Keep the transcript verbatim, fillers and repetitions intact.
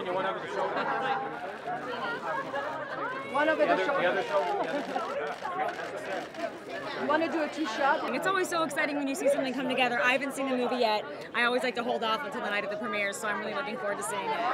you want over the shoulder? One over The the other, the shoulder. other shoulder. The other shoulder. You want to do a two-shot? It's always so exciting when you see something come together. I haven't seen the movie yet. I always like to hold off until the night of the premiere, so I'm really looking forward to seeing it.